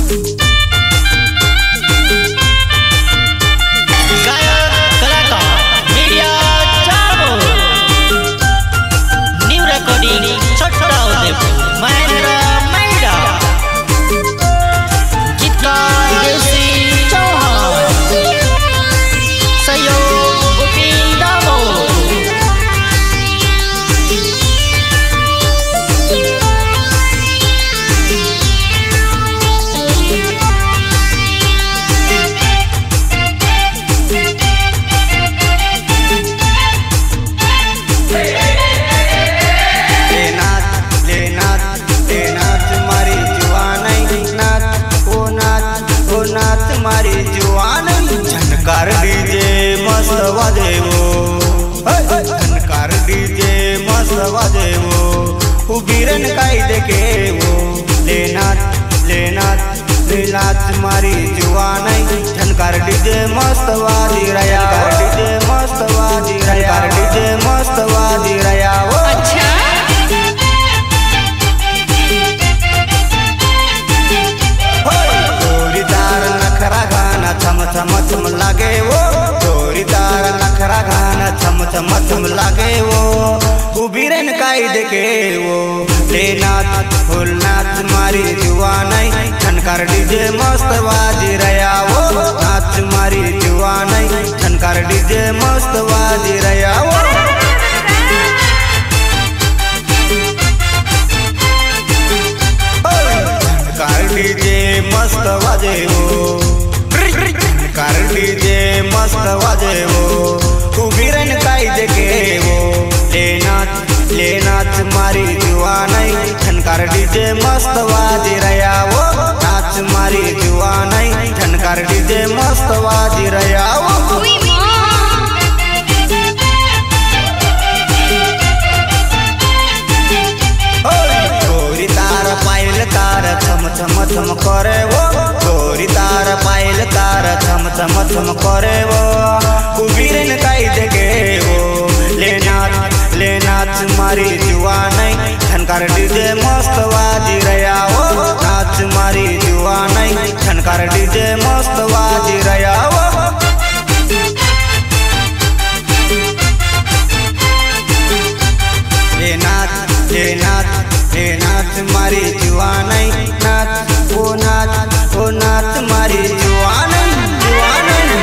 झनकार DJ मस्त वाजेवो, झनकार DJ मस्त वाजेवो, उबीरन काई देखेवो, लेनाच लेनाच लेनाच मारी जुवानई। झनकार डीजे मस्त वाजी रया, डीजे मस्त वाजी रया, डीजे मस्त वाजी रया। छम छम छम लागे वो जोरीदार नखरा गाना, छम छम छम लागे वो उबीरन काई देखे वो, लेनाच फुल नाच मारी जुवानई। झनकार डीजे मस्त वाजी रया वो, नाच मारी जुवानई। झनकार डीजे मस्त वाजी रया वो। झनकार डीजे मस्त वाजे वो, झनकार डीजे मस्त वाजेवो, उबीरन काई देखेवो, लेनाच लेनाच मारी जुवानई। झनकार डीजे मस्त वाजी रया वो, नाच मारी जुवानई। झनकार डीजे मस्त वाजी रया वो। गोरी तार पायल तार छम छम छम करे वो, गोरी तार पायल तार छम छम छम करे वो, उबीरन काई देखे वो, लेनाच लेनाच मारी जुवानई। झनकार डीजे मस्त वाजी रया वो, नाच मारी जुवानई। झनकार डीजे मस्त वाजी रया वो। लेनाच लेनाच लेनाच मारी जुवानई, नाच ओ नाच ओ नाच मारी जुवानई जुवानई।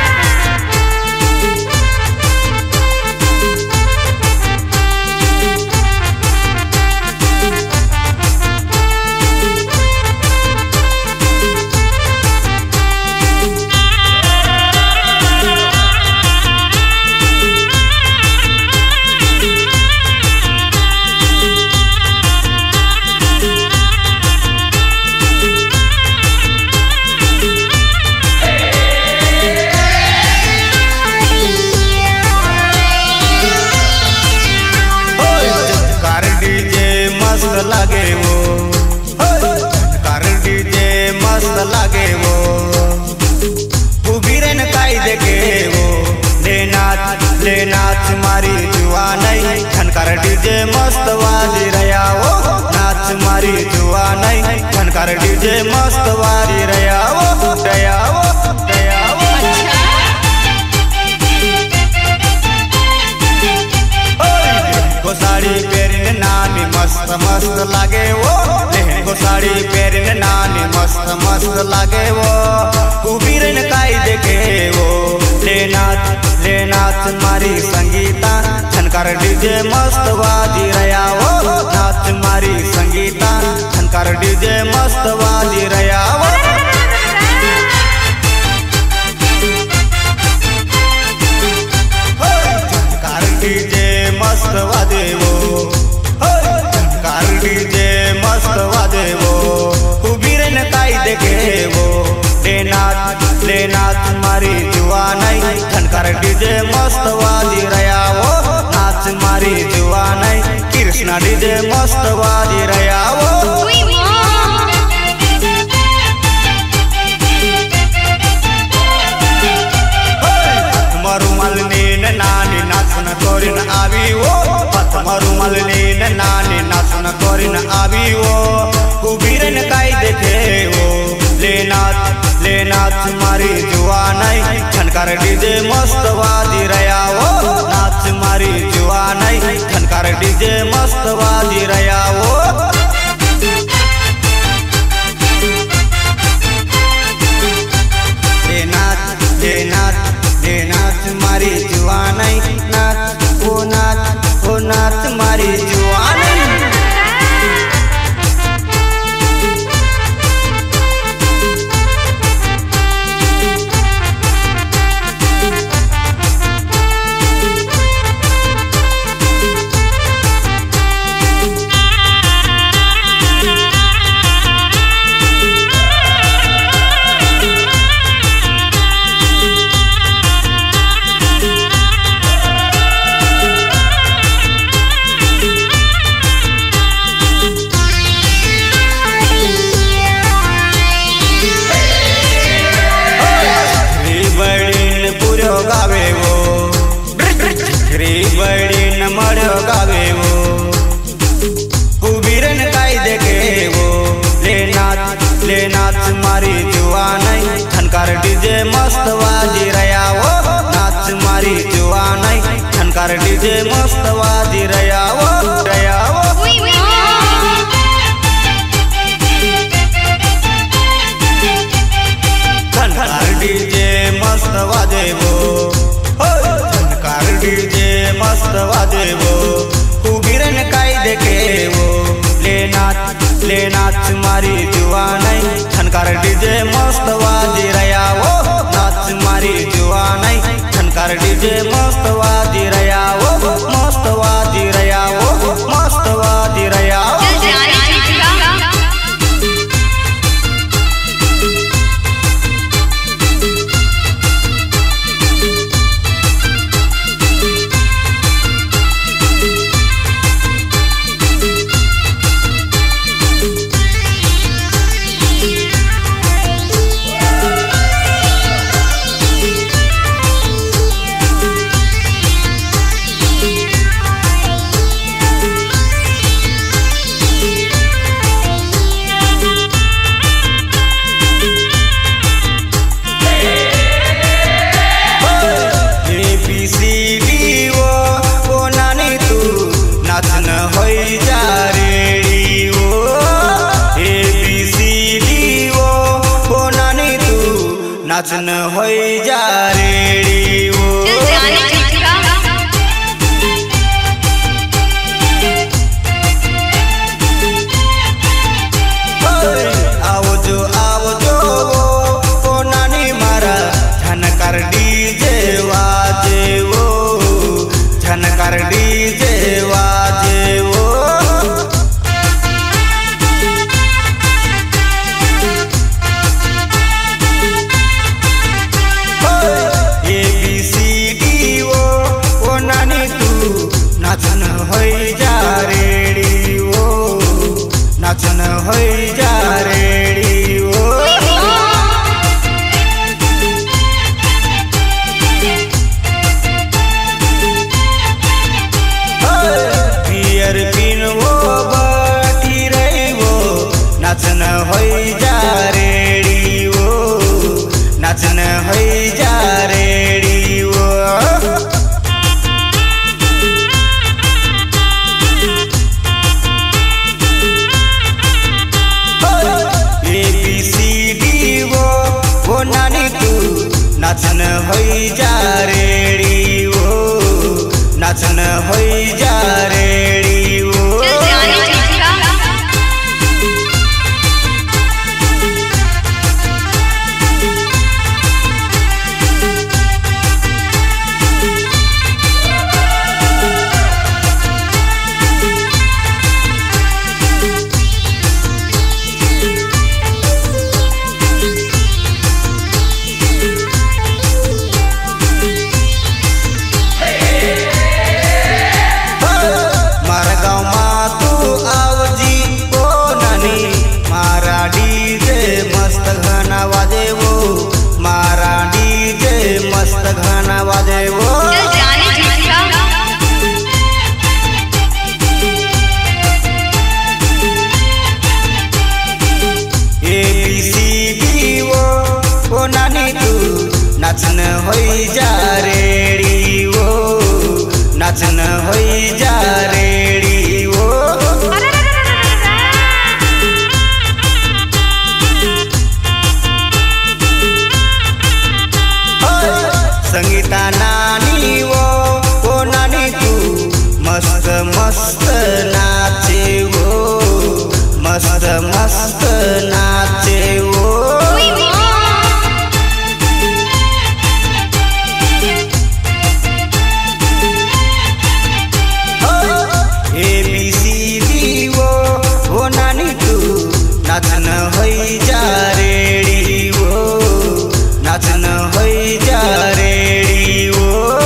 लागे वो, झनकार डीजे मस्त लागे वो, उबीरन काई देखे वो, लेनाच लेनाच मारी जुवानई। झनकार डीजे मस्त वाजी रया वो, नाच मारी जुवानई। झनकार डीजे मस्त वाजी रया वो, रया वो रया वो। को साड़ी पेरिन नानी मस्त मस्त लागे वो, लेहंगो साड़ी पेरिन नानी मस्त मस्त लागे वो, उबीरन काई देखे वो, लेनाच लेनाच मारी संगीता। झनकार डीजे मस्त वाजी रया वो, नाच मारी संगीता। झनकार डीजे मस्त वाजी रया वो। झनकार डीजे मस्त वाजेवो, झनकार डीजे मस्त वाजेवो, उबीरन काई देखेवो, लेनाच लेनाच मारी जुवानई। झनकार डीजे मस्त वाजी रया वो, नाच मारी जुवानई। कृष्णा डीजे मस्त वाजी रया वो। मरुमलनीन नानी नाचन कोरिन आवी वो, मरुमलनीन नानी नाचन कोरिन आवी वो, उबीरन काई देखे वो, झनकार डीजे मस्त वाजी रया वो नाच मारी जुआ नहीं झनकार डीजे मस्त वाजी रया वो नाच मारी जुआ नहीं नाच मारी जुआ नहीं गावे वो कुबीरन कायदे के वो ले नाच मारी जुआ नहीं झनकार डीजे मस्त वाजी रया वो नाच मारी जुआ नहीं झनकार डीजे मस्त वाजी रया वो झनकार डीजे मस्त वाजे वो झनकार डीजे मस्त वाजे वो कुबीरन कायदे के वो ले नाच मारी जुआ नहीं झनकार डीजे मस्त वाजी रया वो नाच मारी जुआ नहीं झनकार डीजे मस्त वाजी रया वो मस्त वाजी रया वो मस्त वाजी रया वो नाचन होई जा रेडी वो आओ जो वो नानी मारा झनकार डीजे वाजे वो झनकार डीजे वाजे वो नाचन होई जा रेडी वो नाचन होई जा रेडी वो पियर पिन वो बाटी रही वो नाचन होई जा रेडी वो नाचन होई जा रेडी वो नाचन होई जा रेडी वो नाचन होई जा रेडी वो नाचन होई जा रेडी वो, नाचन होई जा रेडी वो। संगीता नानी वो नानी तू मस्त मस्त नाचे वो, मस्त मस्त नाचे वो। ABCD वो नानी तू नाचन होई जा रेडी वो, नाचन होई जा रेडी वो।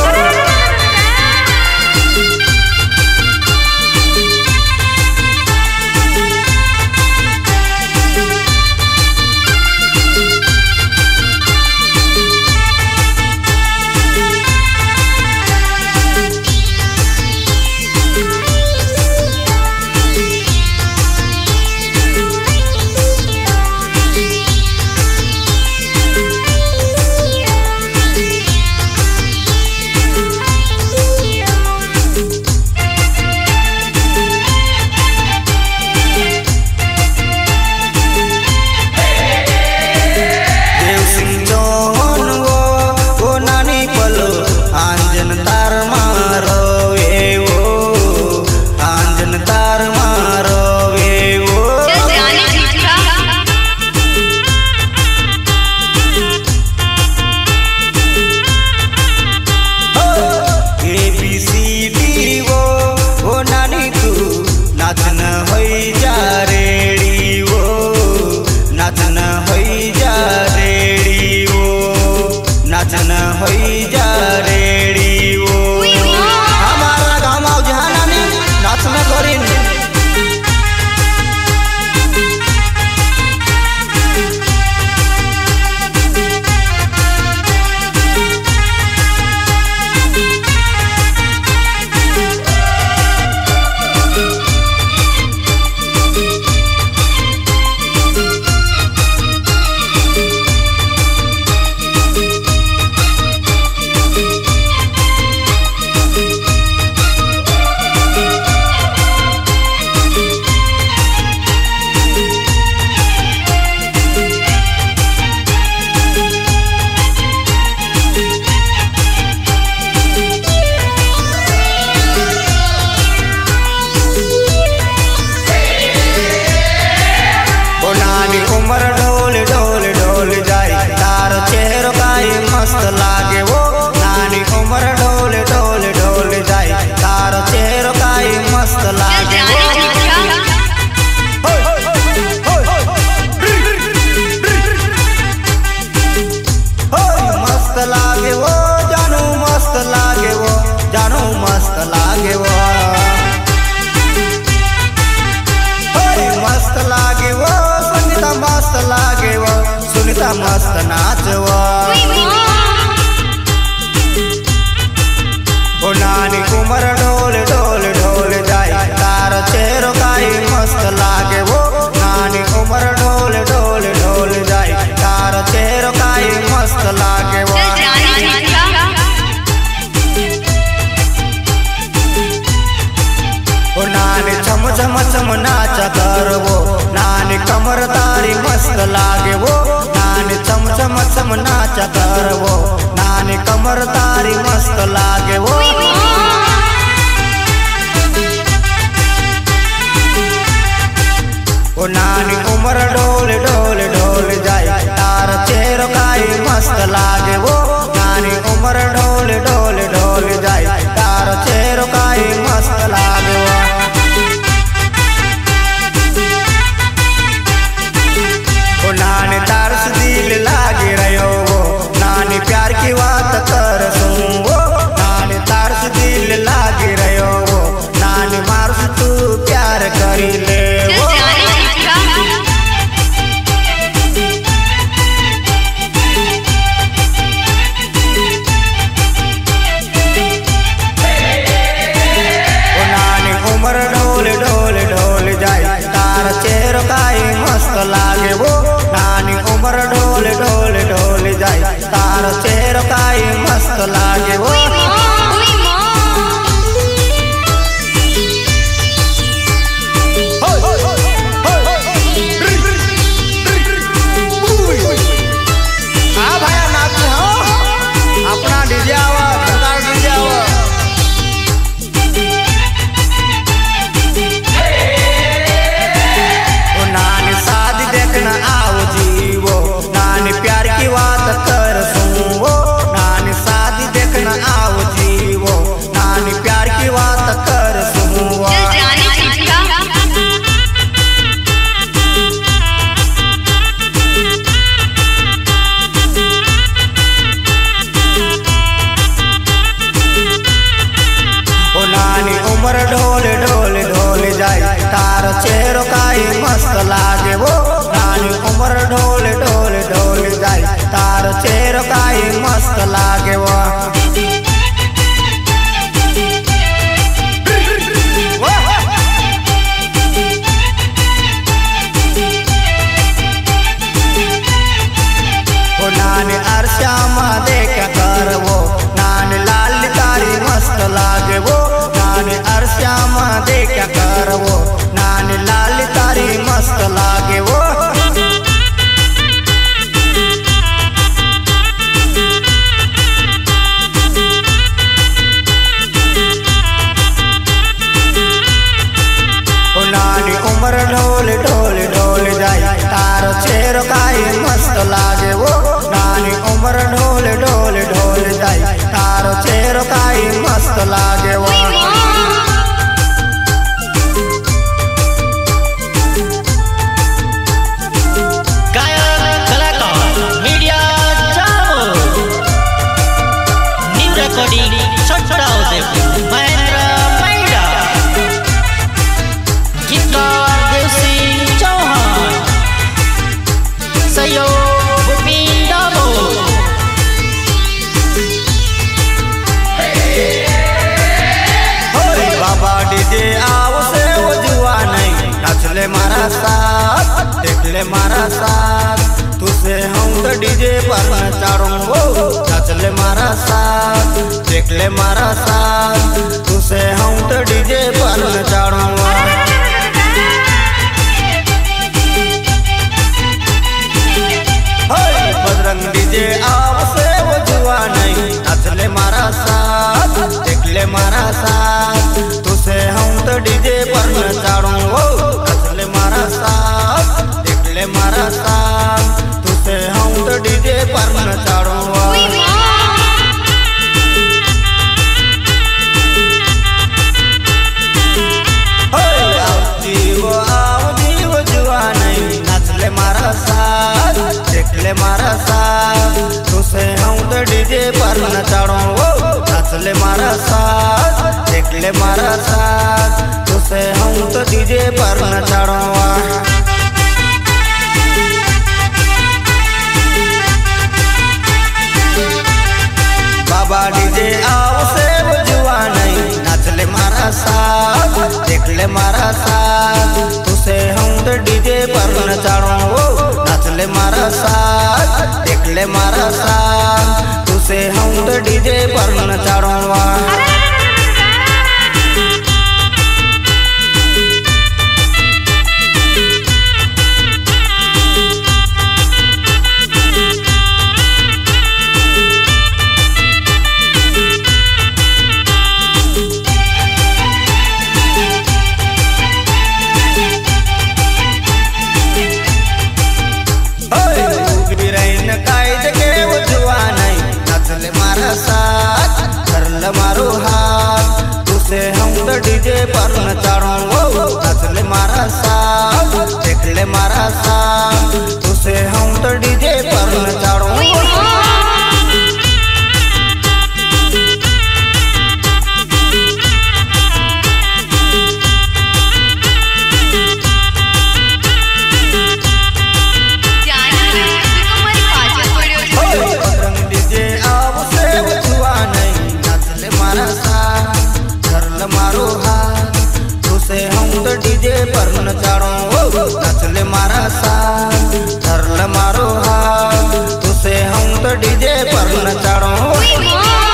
नाचन होई जा रेडी वो, नाचन होई जा रेडी वो, नाचन होई जा रेडी वो। हमारा गाँव आओ जहाना ने नाच में करीन। उमर ढोल ढोल ढोल जाए तार चेहरो काई मस्त लागे वो, नानी उमर ढोल ढोल ढोल जाए तार चेहरो काई मस्त लागे वो। मस्त लागे वो जानू, मस्त लागे वो जानू, मस्त लागे वो, मस्त लागे वो। सुनीता मस्त लागे वो, सुनीता मस्त नाचवा। ओ नानी उमर ढोल ढोल ढोल जाए तार चेहरो काई मस्त लागे वो, नानी उमर ढोल ढोल ढोल जाए तार चेहरो काई मस्त लागे वो। ओ नानी छम छम छम नाचा करवो, नानी कमर तारी मस्त लागे वो, नानी चम चम चम नाचा करवो, नानी कमर तारी मस्त लागे वो। ओ नानी उमर ढोल ढोल ढोल जाए तार चेहरो काई मस्त लागे वो, नानी उमर ढोल ढोल ढोल जाए तार चेहरो काई मस्त लागे वो। ओ नानी तार से दिल लागे रहो वो, नानी प्यार की बात कर सुन वो, नानी तार से दिल लागे रहो वो, नानी मार से तू प्यार करी ले वो। ओ नानी उमर ढोल ढोल ढोल जाए तार चेहरो काई मस्त लागे वो, नानी उमर ढोल ढोल ढोल जाए तार चेहरो मस्त लागे वो। अपना डीजे आवा, सरकार डीजे आवा। ओ नानी शादी देखना आओ जीवो, नानी प्यार की बात कर सुनो। नानी शादी देखना आओ जीवो, नानी प्यार की बात कर सुनो। उमर ढोल ढोल ढोल जाए तार चेहरो काई मस्त लागे वो। नानी उमर ढोल ढोल ढोल जाए तार चेहरो काई मस्त लागे वो। नानी अरश्यामा देख कर वो, नानी लाल तारी मस्त लागे वो। नानी अरश्यामा देख कर वो, नानी लाल तारी मस्त लागे वो। नानी उमर ढोल ढोल ढोल जाए तार चेहरो काई मस्त लागे वो। नानी उमर ढोल ढोल ढोल जाए तार चेहरो काई मस्त लागे वो। ले मारा साथ, देख ले मारा साथ, तुझसे हम तो डीजे पर नचाऊंगो। नाच ले मारा साथ, देख ले मारा साथ, तुझसे हम तो डीजे पर नचाऊंगो। बजरंग डीजे आओ से वो जुआ नहीं। नाच ले मारा साथ, देख ले मारा साथ, तुझसे हम तो डीजे पर नचाऊंगो। मारा साथ, देख ले मारा साथ, तुझसे हम तो डीजे पर नचाऊंगा। आओ जीवो जुआ नहीं। नाच ले मारा साथ, देख ले मारा साथ, तुझसे हम तो डीजे पर नचाऊंगा। नाच ले मारा साथ, देख ले मारा साथ, तुझसे हम तो डीजे पर नचाऊंगा। बाबा डीजे आओ से वो जुआ नहीं। नाच ले मारा साथ, देख ले मारा साथ, तुझसे हम तो डीजे पर नचाऊंगा। नाच ले मारा साथ, देख ले मारा साथ, तुझसे हम तो डीजे पर नचाऊंगा। मारो हाथ, तुझसे हम तो डीजे पर नचाऊंगो। नाच ले मारा साथ, देख ले मारा साथ, तुझसे हम तो डीजे पर नचाऊंगो। डीजे पर नचाऊं नाच ले मारा साथ, धर ले मारो हाथ, तुझसे हम तो डीजे पर नचाऊं।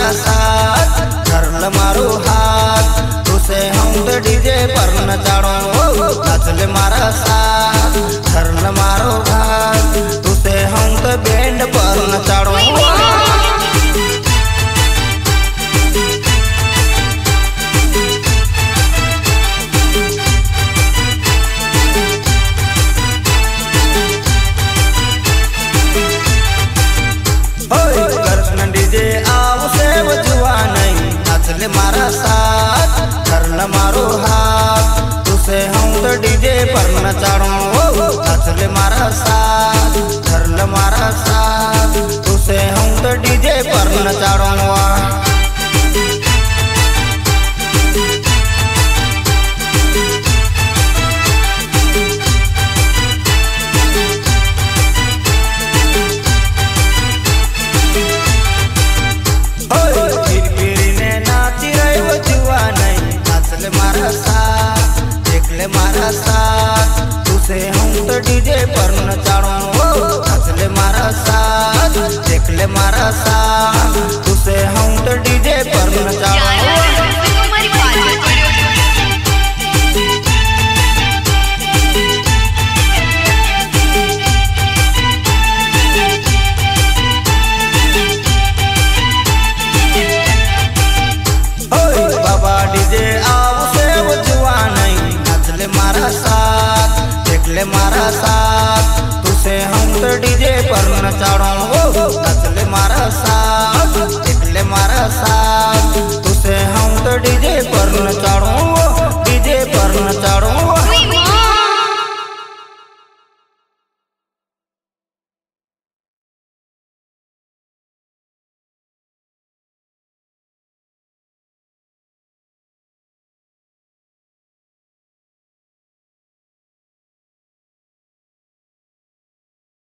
मारा साथ धरल मारो हाथ तुसे हम तो डीजे पर नचाड़ो नाचले मारा साथ धरल मारो हाथ तुसे हम तो बैंड पर नचाड़ो। कृष्ण डीजे आओ से बजुआ नहीं नाचले मारा साथ धरल मारो हाथ तुसे हम तो डीजे पर नचाड़ो नाचले मारा साथ धरल मारा साथ तुसे हम तो डीजे पर नचाड़ो। मारा साथ देखले मारा साथ तुसे हम तो डीजे पर नचाड़ो नाचले मारा साथ देखले मारा साथ तुसे हम तो डीजे पर नचाड़ो। मारा साथ देखले मारा साथ तुसे हम तो डीजे पर नचाड़ो नाचले मारा साथ देखले मारा साथ तुसे हम तो डीजे पर नचाड़ो।